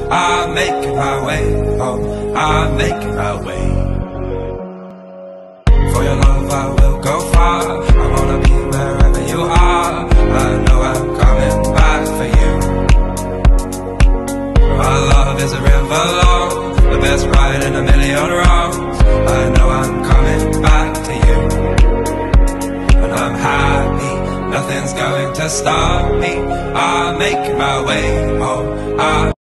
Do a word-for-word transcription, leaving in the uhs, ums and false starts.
I'm making my way home. I'm making my way. For your love I will go far. I wanna be wherever you are. I know I'm coming back for you. Our love is a river long, the best ride in a million wrongs. I know I'm coming back to you, and I'm happy, nothing's going to stop me. I'm making my way home. I'm